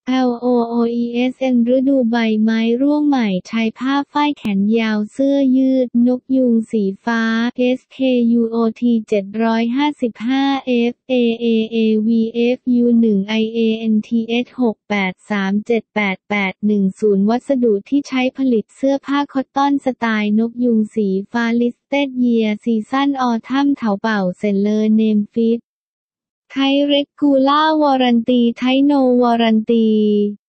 LOOESN ฤดูใบไม้ร่วงใหม่ใช้ผ้าฝ้ายแขนยาวเสื้อยืดนกยูงสีฟ้า SKUOT 755 FAAAVFU 1 IANTS 6837881 วัสดุที่ใช้ผลิตเสื้อผ้าคอตตอนสไตล์นกยูงสีฟ้า Listed Year Season Autumn เถาเป่าเซนเลอร์เนมฟิตไทยเรกูล่าวอรันตีไทยโนวอรันตี